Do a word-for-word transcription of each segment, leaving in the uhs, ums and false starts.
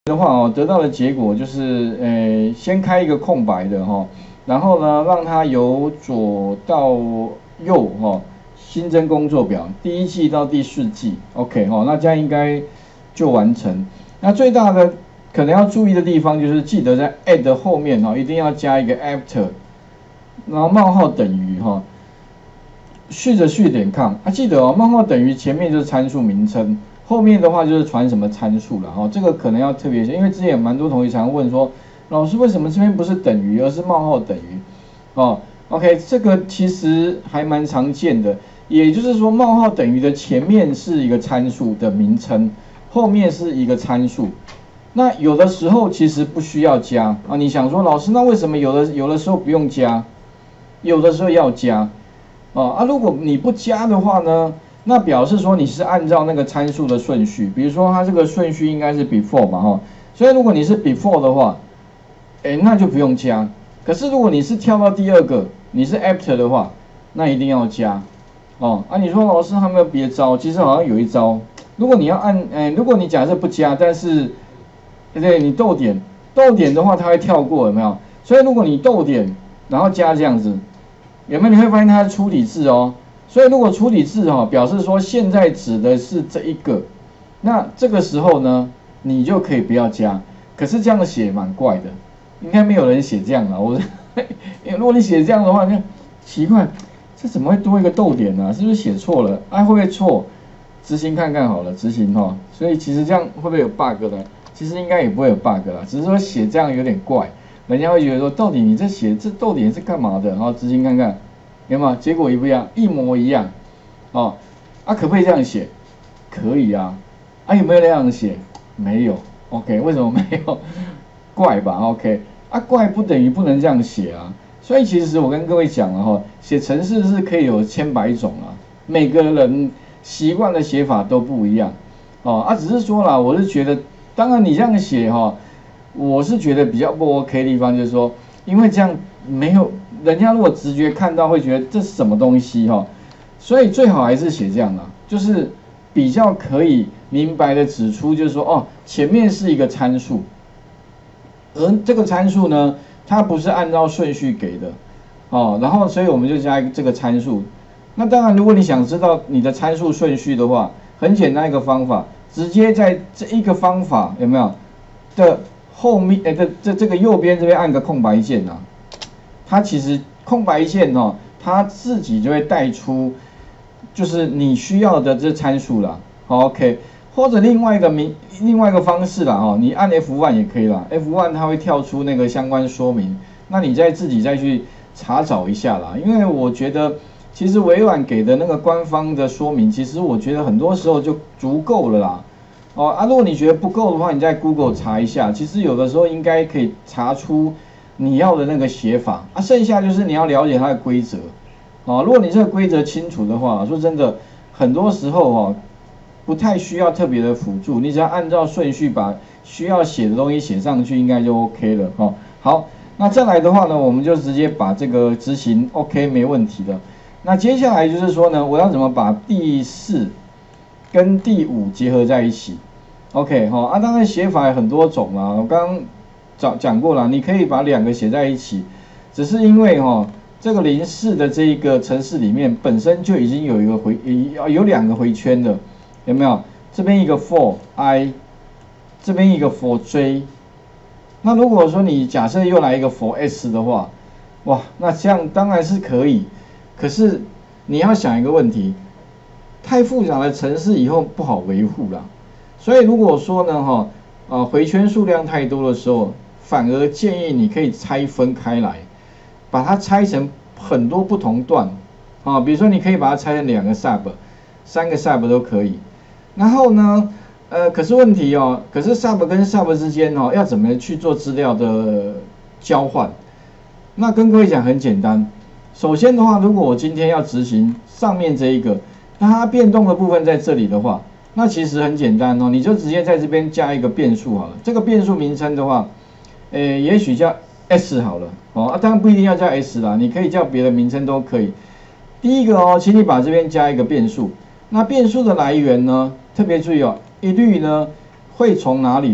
的话哦，得到的结果就是，呃，先开一个空白的哈、哦，然后呢，让它由左到右哈、哦，新增工作表，第一季到第四季 ，OK 哈、哦，那这样应该就完成。那最大的可能要注意的地方就是，记得在 add 后面哈、哦，一定要加一个 after， 然后冒号等于哈、哦，序着序点 com， 啊，记得哦，冒号等于前面就是参数名称。后面的话就是传什么参数了哈，这个可能要特别写，因为之前有蛮多同学常问说，老师为什么这边不是等于，而是冒号等于？哦 ，OK， 这个其实还蛮常见的，也就是说冒号等于的前面是一个参数的名称，后面是一个参数。那有的时候其实不需要加啊，你想说老师，那为什么有的有的时候不用加，有的时候要加？哦啊，如果你不加的话呢？那表示说你是按照那个参数的顺序，比如说它这个顺序应该是 before 嘛哈，所以如果你是 before 的话，哎那就不用加。可是如果你是跳到第二个，你是 after 的话，那一定要加。哦啊，你说老师还有没有别招？其实好像有一招，如果你要按，哎，如果你假设不加，但是对对，你逗点逗点的话，它会跳过有没有？所以如果你逗点然后加这样子，有没有？你会发现它是粗体字哦。所以如果处理字哈、哦，表示说现在指的是这一个，那这个时候呢，你就可以不要加。可是这样写蛮怪的，应该没有人写这样啊。我，如果你写这样的话，那奇怪，这怎么会多一个逗点呢、啊？是不是写错了？啊，会不会错？执行看看好了，执行哈、哦。所以其实这样会不会有 bug 呢？其实应该也不会有 bug 啦，只是说写这样有点怪，人家会觉得说，到底你这写这逗点是干嘛的？然后执行看看。有没有？结果一不一样，一模一样，哦，啊，可不可以这样写？可以啊，啊，有没有那样写？没有 ，OK， 为什么没有？怪吧 ，OK， 啊，怪不等于不能这样写啊。所以其实我跟各位讲了哈，写程式是可以有千百种啊，每个人习惯的写法都不一样，哦，啊，只是说啦，我是觉得，当然你这样写哈，我是觉得比较不 OK 的地方就是说，因为这样没有。人家如果直觉看到会觉得这是什么东西哈，所以最好还是写这样啦，就是比较可以明白的指出，就是说哦，前面是一个参数，而这个参数呢，它不是按照顺序给的哦，然后所以我们就加一个这个参数。那当然，如果你想知道你的参数顺序的话，很简单一个方法，直接在这一个方法有没有的后面，哎，这这这个右边这边按个空白键啊。它其实空白线哦，它自己就会带出，就是你需要的这参数啦。OK， 或者另外一个名，另外一个方式啦哦，你按 F 一 也可以啦。F 一 它会跳出那个相关说明，那你再自己再去查找一下啦。因为我觉得，其实微软给的那个官方的说明，其实我觉得很多时候就足够了啦。哦啊，如果你觉得不够的话，你在 Google 查一下，其实有的时候应该可以查出。你要的那个写法啊，剩下就是你要了解它的规则，哦，如果你这个规则清楚的话，说真的，很多时候哦，不太需要特别的辅助，你只要按照顺序把需要写的东西写上去，应该就 OK 了哦。好，那再来的话呢，我们就直接把这个执行 OK 没问题的。那接下来就是说呢，我要怎么把第四跟第五结合在一起 ？OK 哈、哦、啊，当然写法有很多种啦，我刚刚。讲讲过了，你可以把两个写在一起，只是因为哈、哦，这个零四的这一个程式里面本身就已经有一个回有两个回圈的，有没有？这边一个 for i， 这边一个 for j。那如果说你假设又来一个 for s 的话，哇，那这样当然是可以，可是你要想一个问题，太复杂的程式以后不好维护啦。所以如果说呢哈，呃回圈数量太多的时候，反而建议你可以拆分开来，把它拆成很多不同段，啊，比如说你可以把它拆成两个 sub， 三个 sub 都可以。然后呢，呃，可是问题哦，可是 sub 跟 sub 之间哦，要怎么去做资料的交换？那跟各位讲很简单，首先的话，如果我今天要执行上面这一个，那它变动的部分在这里的话，那其实很简单哦，你就直接在这边加一个变数好了。这个变数名称的话。呃，也许叫 S 好了，哦，啊，当然不一定要叫 S 啦，你可以叫别的名称都可以。第一个哦，请你把这边加一个变数，那变数的来源呢，特别注意哦，一律呢会从哪里呢？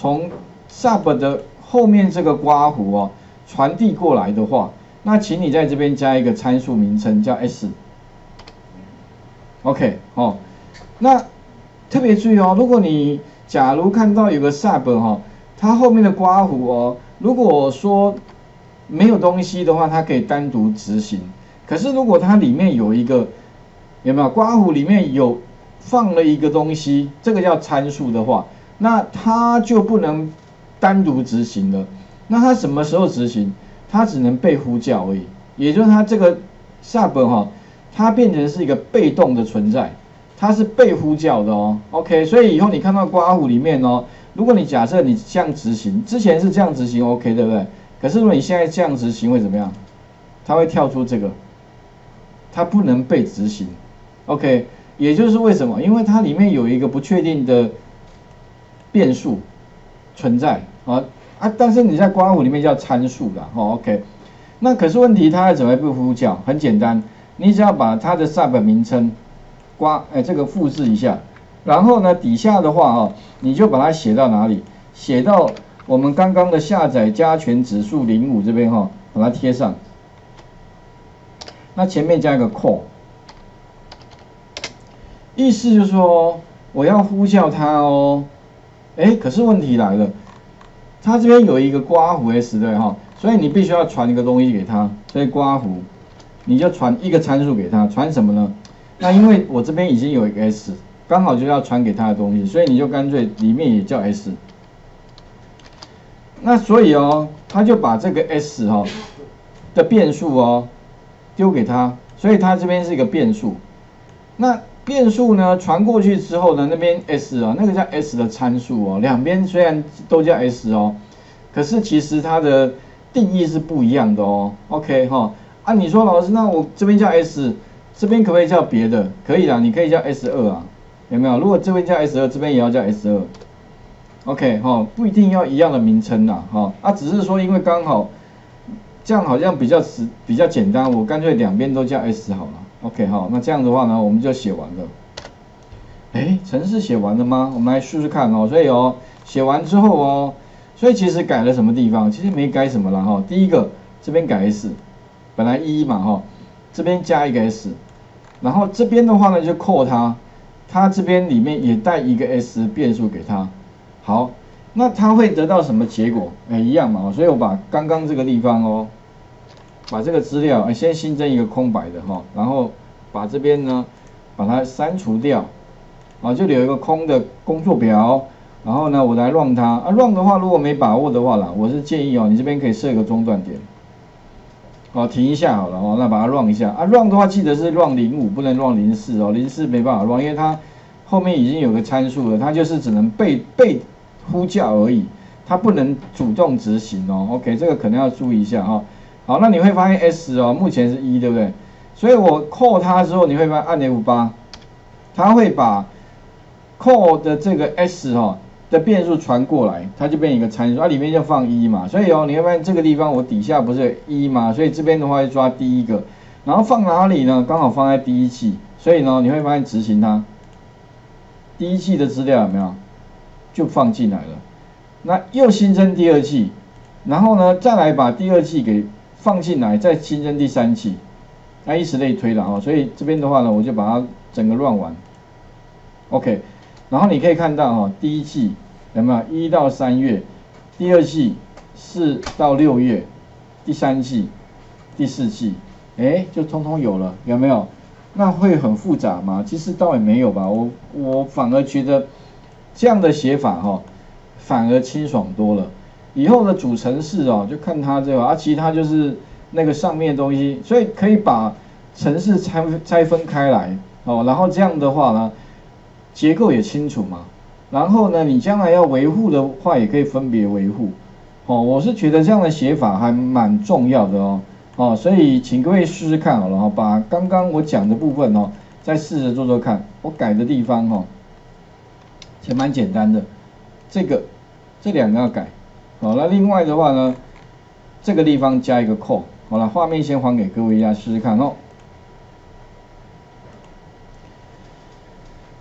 从 sub 的后面这个刮弧哦传递过来的话，那请你在这边加一个参数名称叫 s。OK 哦，那特别注意哦，如果你假如看到有个 sub 哈、哦，它后面的刮弧哦，如果说没有东西的话，它可以单独执行。可是如果它里面有一个有没有刮弧里面有放了一个东西，这个叫参数的话，那它就不能单独执行了。那它什么时候执行？它只能被呼叫而已。也就是它这个 sub 哈、哦，它变成是一个被动的存在，它是被呼叫的哦。OK， 所以以后你看到刮弧里面哦，如果你假设你这样执行，之前是这样执行 OK 对不对？可是如果你现在这样执行会怎么样？它会跳出这个，它不能被执行。OK， 也就是为什么？因为它里面有一个不确定的变数存在啊啊！但是你在刮弧里面叫参数啦，哦 OK。那可是问题它怎么被呼叫？很简单，你只要把它的 sub 名称刮哎这个复制一下，然后呢底下的话哦，你就把它写到哪里？写到我们刚刚的下载加权指数零五这边哈、哦，把它贴上。那前面加一个 call， 意思就是说我要呼叫它哦。哎，可是问题来了，它这边有一个刮弧 s 对哈，所以你必须要传一个东西给它，所以刮弧你就传一个参数给它，传什么呢？那因为我这边已经有一个 s， 刚好就要传给它的东西，所以你就干脆里面也叫 s。那所以哦，他就把这个 s 哈、哦、的变数哦丢给他，所以它这边是一个变数。那变数呢传过去之后呢，那边 s 啊，那个叫 s 的参数哦，两边虽然都叫 s 哦，可是其实它的定义是不一样的哦。OK 哈、哦，啊你说老师，那我这边叫 s， 这边可不可以叫别的？可以啦，你可以叫 s 二 啊，有没有？如果这边叫 s 二，这边也要叫 s 二。OK 哈、哦，不一定要一样的名称啦，哈、哦，啊只是说因为刚好这样好像比较实比较简单，我干脆两边都叫 s 好了。OK 好，那这样的话呢，我们就写完了。哎，程式写完了吗？我们来试试看哦。所以哦，写完之后哦，所以其实改了什么地方？其实没改什么啦哈、哦。第一个这边改 s， 本来一嘛哈、哦，这边加一个 s， 然后这边的话呢就扣它，它这边里面也带一个 s 变数给它。好，那它会得到什么结果？哎，一样嘛，所以我把刚刚这个地方哦，把这个资料先新增一个空白的哈，然后把这边呢把它删除掉，啊，就留一个空的工作表，然后呢我来 run 它，啊 run 的话如果没把握的话啦，我是建议哦，你这边可以设一个中断点，好，停一下好了哦，那把它 run 一下，啊 run 的话记得是 run 零五，不能 run 零四哦，零四没办法 run，因为它后面已经有个参数了，它就是只能被被呼叫而已，它不能主动执行哦。OK， 这个可能要注意一下哈、哦。好，那你会发现 s 哦，目前是一，对不对？所以我 call 它之后，你会发现按 F 八， 它会把 call 的这个 s 哈、哦、的变数传过来，它就变一个参数，它、啊、里面就放一嘛。所以哦，你会发现这个地方我底下不是一嘛，所以这边的话就抓第一个，然后放哪里呢？刚好放在第一期，所以呢你会发现执行它，第一期的资料有没有？就放进来了，那又新增第二季，然后呢再来把第二季给放进来，再新增第三季，那以此类推了哦。所以这边的话呢，我就把它整个乱完 ，OK。然后你可以看到哈，第一季有没有一到三月，第二季四到六月，第三季、第四季，哎，就通通有了，有没有？那会很复杂吗？其实倒也没有吧，我我反而觉得。这样的写法哈、哦，反而清爽多了。以后的主程式哦，就看它这个啊，其他就是那个上面的东西，所以可以把程式拆拆分开来哦。然后这样的话呢，结构也清楚嘛。然后呢，你将来要维护的话，也可以分别维护。哦，我是觉得这样的写法还蛮重要的哦。哦，所以请各位试试看好了哈，把刚刚我讲的部分哦，再试着做做看。我改的地方哦。也蛮简单的，这个这两个要改，好，那另外的话呢，这个地方加一个扣，好了，画面先还给各位一下试试看哦。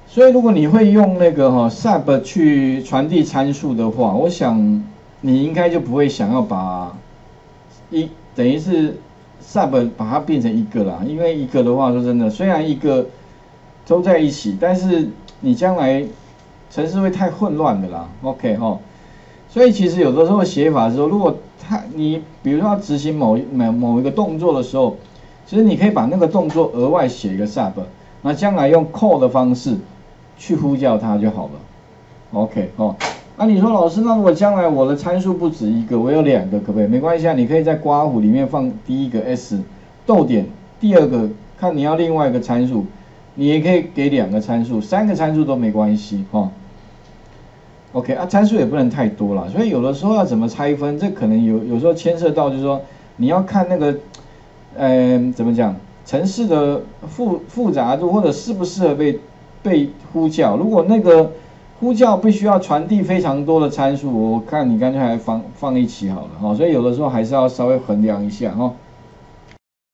所以如果你会用那个哈、哦、sub 去传递参数的话，我想你应该就不会想要把一等于是 sub 把它变成一个啦，因为一个的话说真的，虽然一个都在一起，但是你将来程式会太混乱的啦。OK 哈、哦，所以其实有的时候写法的时候，如果它你比如说要执行某某某一个动作的时候，其实你可以把那个动作额外写一个 sub， 那将来用 call 的方式去呼叫它就好了。OK 哦，那、啊、你说老师，那如果将来我的参数不止一个，我有两个，可不可以？没关系啊，你可以在刮弧里面放第一个 s 逗点，第二个看你要另外一个参数，你也可以给两个参数，三个参数都没关系哈、哦。OK 啊，参数也不能太多啦，所以有的时候要怎么拆分，这可能有有时候牵涉到就是说你要看那个，呃，怎么讲，程式的复复杂度或者适不适合被被呼叫。如果那个呼叫必须要传递非常多的参数，我看你干脆还放放一起好了哈、哦。所以有的时候还是要稍微衡量一下哈、哦。